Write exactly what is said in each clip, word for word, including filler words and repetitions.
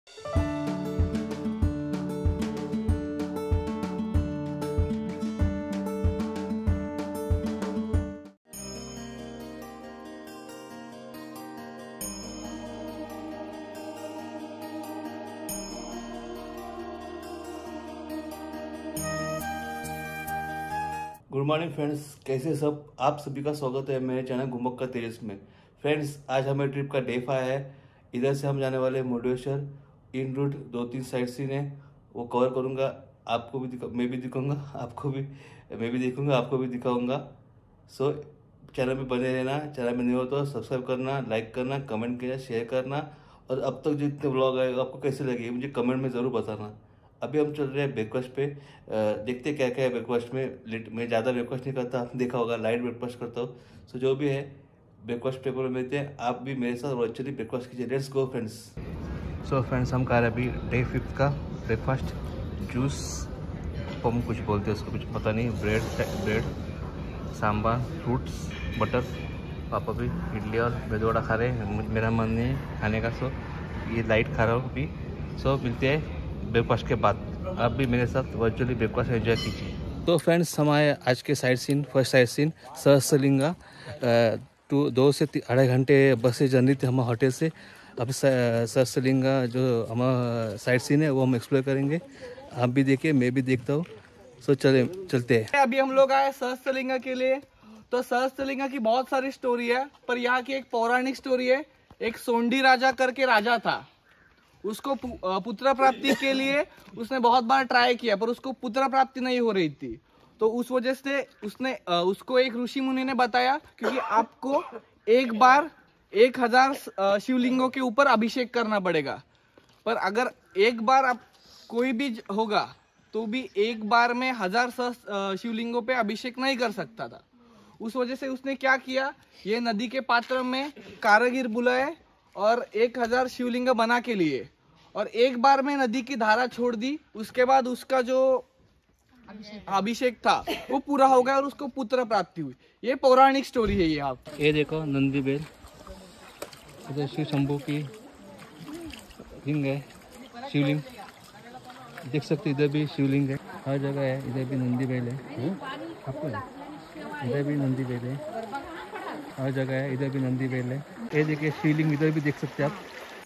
Good morning friends, कैसे सब। आप सभी का स्वागत है मेरे चैनल घुमक्का तेजस में। फ्रेंड्स, आज हमें ट्रिप का डे फाइव है। इधर से हम जाने वाले मुरुडेश्वर। इन रूट दो तीन साइट सीन है, वो कवर करूँगा। आपको भी दिखा मैं भी दिखाऊंगा, आपको भी मैं भी देखूंगा, आपको भी दिखाऊंगा। सो चैनल में बने रहना। चैनल में नहीं हो तो सब्सक्राइब करना, लाइक करना, कमेंट करना, शेयर करना। और अब तक जितने ब्लॉग आए आपको कैसे लगे मुझे कमेंट में ज़रूर बताना। अभी हम चल रहे हैं ब्रेकफास्ट पे। देखते क्या क्या है ब्रेकफास्ट में। मैं ज़्यादा ब्रेकफास्ट नहीं करता, आपने देखा होगा, लाइट ब्रेकफास्ट करता हूँ। सो जो भी है ब्रेकफास्ट पेपर में मिलते हैं। आप भी मेरे साथ वर्चुअली ब्रेकफास्ट कीजिए। Let's go friends. So friends, हम खा रहे हैं अभी डे फिफ्थ का ब्रेकफास्ट। जूस, पम कुछ बोलते हैं उसको, कुछ पता नहीं। Bread bread sambar, fruits, butter. पापा भी इडली और मेदूवड़ा खा रहे हैं। मेरा मन नहीं खाने का, सो ये लाइट खा रहा हूँ अभी। सो मिलते हैं ब्रेकफास्ट के बाद। आप भी मेरे साथ वर्चुअली ब्रेकफास्ट एंजॉय कीजिए। तो फ्रेंड्स, हमारे आज के sight seen, first sight seen Sahasralinga. Two दो से अढ़ाई घंटे बस से जर्नी थी हम होटल से। अब सहस्त्रलिंगा जो हमारा साइट सीन है वो हम एक्सप्लोर करेंगे। आप भी देखिए, मैं भी देखता हूँ। सो चले चलते हैं। अभी हम लोग आए सहस्त्रलिंगा के लिए। तो सहस्त्रलिंगा की बहुत सारी स्टोरी है, पर यहाँ की एक पौराणिक स्टोरी है। एक सोंडी राजा करके राजा था। उसको पुत्र प्राप्ति के लिए उसने बहुत बार ट्राई किया, पर उसको पुत्र प्राप्ति नहीं हो रही थी। तो उस वजह से उसने उसको एक ऋषि मुनि ने बताया, क्योंकि आपको एक बार एक हजार शिवलिंगों के ऊपर अभिषेक करना पड़ेगा। पर अगर एक बार आप कोई भी होगा तो भी एक बार में हजार शिवलिंगों पे अभिषेक नहीं कर सकता था। उस वजह से उसने क्या किया, ये नदी के पात्र में कारीगर बुलाए और एक हजार शिवलिंग बना के लिए, और एक बार में नदी की धारा छोड़ दी। उसके बाद उसका जो अभिषेक था वो पूरा हो गया और उसको पुत्र प्राप्ति हुई। ये पौराणिक स्टोरी है। ये आप ये देखो नंदी बेल, इधर शिव शंभू की लिंग है, शिवलिंग देख सकते। इधर भी शिवलिंग है, हर जगह है। इधर भी नंदी बेल है, आपको इधर भी नंदी बेल है, हर जगह है। इधर भी नंदी बेल है। ये देखिए शिवलिंग, इधर भी देख सकते हैं आप।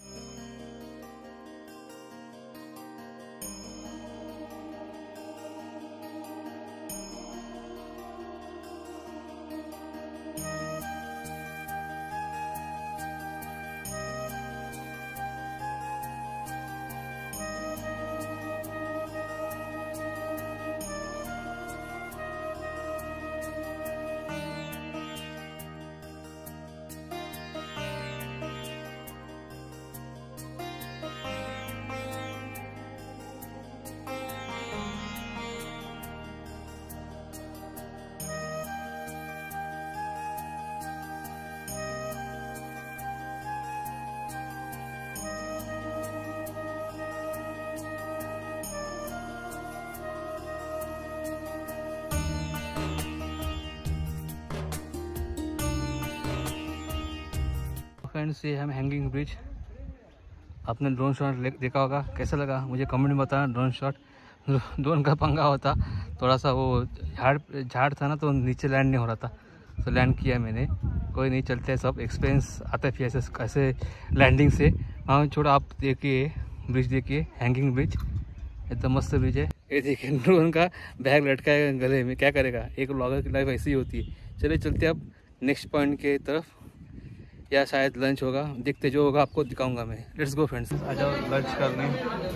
फ्रेंड्स, ये हम हैंगिंग ब्रिज। आपने ड्रोन शॉट देखा होगा, कैसा लगा मुझे कमेंट में बताना। ड्रोन शॉट, ड्रोन का पंगा होता थोड़ा सा, वो झाड़ झाड़ था ना, तो नीचे लैंड नहीं हो रहा था। तो लैंड किया मैंने, कोई नहीं, चलते हैं सब। एक्सपीरियंस आता है फिर ऐसे ऐसे लैंडिंग से। हाँ छोड़ा, आप देखिए ब्रिज, देखिए हैंगिंग ब्रिज, एकदम मस्त ब्रिज है। ये देखिए ड्रोन का बैग लटका है गले में, क्या करेगा, एक ब्लॉगर की लाइफ ऐसी ही होती है। चलिए चलते अब नेक्स्ट पॉइंट के तरफ, या शायद लंच होगा, देखते जो होगा आपको दिखाऊंगा मैं। लेट्स गो फ्रेंड्स, आ जाओ लंच करने।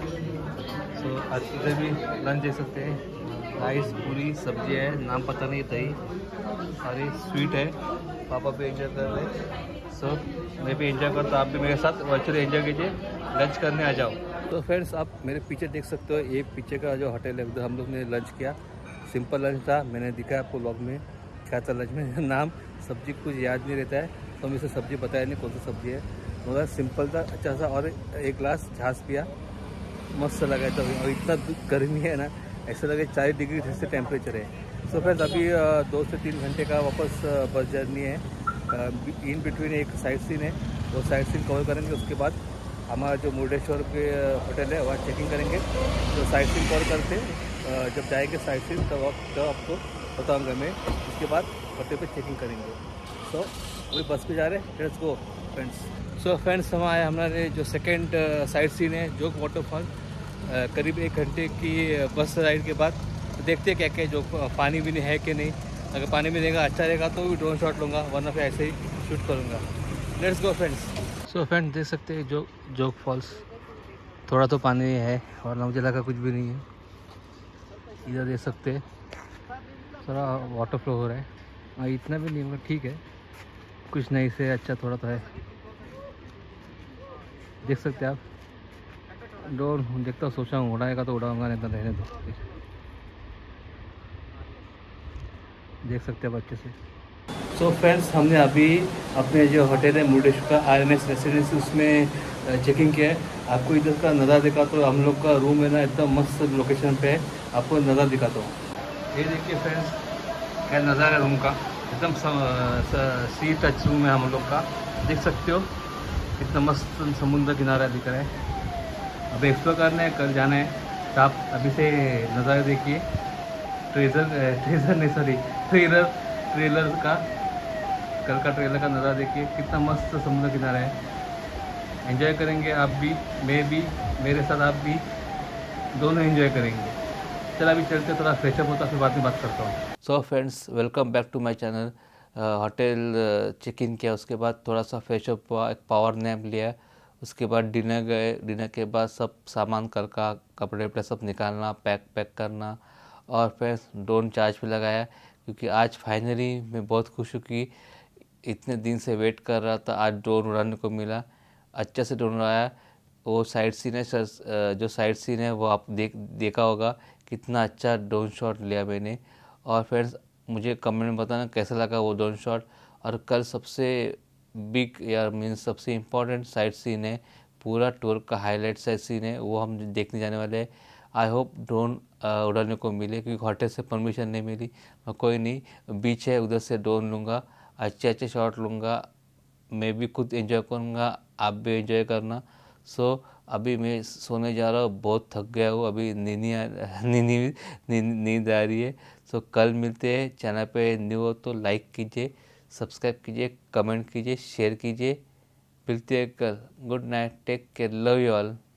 सो आज इधर भी लंच दे सकते हैं। राइस, पूरी, सब्जी है, नाम पता नहीं, दही, सारी स्वीट है। पापा भी एंजॉय कर रहे हैं। सो मैं भी एंजॉय करता हूँ, आप भी मेरे साथ वर्चुअली एंजॉय कीजिए। लंच करने आ जाओ। तो फ्रेंड्स, आप मेरे पीछे देख सकते हो, ये पीछे का जो होटल है उधर हम लोग ने लंच किया। सिंपल लंच था, मैंने दिखाया आपको व्लॉग में क्या था लंच में। नाम सब्जी कुछ याद नहीं रहता है, तो हम इसे सब्जी बताया नहीं कौन सी सब्जी है, मगर सिंपल था, अच्छा सा। और एक गिलास छाछ पिया, मस्त लगा था। और इतना गर्मी है ना, ऐसा लगे चालीस डिग्री से टेम्परेचर है। सो फ्रेंड्स, अभी दो से तीन घंटे का वापस बस जर्नी है। इन बिटवीन एक साइट सीन है, वो साइट सीन कवर करेंगे। उसके बाद हमारा जो मुर्डेश्वर के होटल है वहाँ चेकिंग करेंगे, तो साइट सीन कॉल करते जब जाएंगे साइट सीन तब तब आपको बताऊँगा मैं। उसके बाद होटल पे चेकिंग करेंगे। सो वही बस पे जा रहे हैं, let's go friends. So friends हम आए हमारे जो सेकेंड साइट सीन है जोग वाटरफॉल, करीब एक घंटे की बस राइड के बाद। तो देखते हैं क्या क्या जो पानी भी नहीं है कि नहीं। अगर पानी भी रहेगा अच्छा रहेगा तो भी ड्रोन शॉट लूँगा, वरना फिर ऐसे ही शूट करूँगा। Let's go friends. So friends देख सकते हैं जो जोग फॉल्स, थोड़ा तो पानी है और मुझे लगा कुछ भी नहीं है। इधर देख सकते हैं थोड़ा वाटर फ्लो हो रहा है, हाँ इतना भी नहीं होगा, ठीक है, कुछ नहीं से अच्छा थोड़ा तो है। देख सकते हैं आप। ड्रोन देखता हूँ, सोचा हूँ उड़ाएगा तो उड़ाऊंगा, नहीं तो रहने दो। देख सकते हैं अच्छे से। सो so फ्रेंड्स हमने अभी अपने जो होटल है मुर्डेश्वर का आर एन एस रेसिडेंसी उसमें चेकिंग किया है। आपको इधर का नज़ारा दिखा तो हम लोग का रूम है ना एकदम मस्त लोकेशन पे है, आपको नज़ारा दिखाता हूँ। ये देखिए फ्रेंड्स क्या नज़ारा है रूम का, एकदम सी टच रूम है हम लोग का। देख सकते हो कितना मस्त समुद्र किनारा दिख रहा है। अब एक्सप्लोर करना है, कल जाना है, तो आप अभी से नज़ारा देखिए। ट्रेजर ट्रेजर नहीं सॉरी ट्रेलर ट्रेलर का कल का ट्रेलर का नज़ारा देखिए, कितना मस्त समुद्र किनारा है। एंजॉय करेंगे आप भी, मैं भी, मेरे साथ आप भी, दोनों एंजॉय करेंगे। चल अभी चलते, थोड़ा फ्रेशअप होता फिर बाद में बात करता हूँ। So friends welcome back to my channel. Hotel check in किया, उसके बाद थोड़ा सा फ्रेशअप हुआ, एक पावर नैप लिया, उसके बाद डिनर गए। डिनर के बाद सब सामान कल का कपड़े वपड़े सब निकालना, पैक पैक करना, और फिर ड्रोन चार्ज पे लगाया, क्योंकि आज फाइनली मैं बहुत खुश हूँ कि इतने दिन से वेट कर रहा था, आज ड्रोन उड़ाने को मिला। अच्छा से ड्रोन उड़ाया। वो साइड सीन है सर, जो साइड सीन है वो आप देख देखा होगा, कितना अच्छा ड्रोन शॉट लिया मैंने। और फ्रेंड्स मुझे कमेंट में बताना कैसा लगा वो ड्रोन शॉट। और कल सबसे बिग या मीन्स सबसे इम्पोर्टेंट साइड सीन है, पूरा टूर का हाईलाइट साइड सीन है, वो हम देखने जाने वाले हैं। आई होप ड्रोन उड़ाने को मिले, क्योंकि होटल से परमिशन नहीं मिली। कोई नहीं, बीच है उधर से ड्रोन लूँगा, अच्छे अच्छे शॉट लूँगा, मैं भी खुद एंजॉय करूँगा, आप भी एंजॉय करना। सो so, अभी मैं सोने जा रहा हूँ, बहुत थक गया हूँ, अभी नींद नींद नींद नींद आ रही है। सो so, कल मिलते हैं। चैनल पे न्यू हो तो लाइक कीजिए, सब्सक्राइब कीजिए, कमेंट कीजिए, शेयर कीजिए। मिलते हैं कल। Good night, take care, love you all.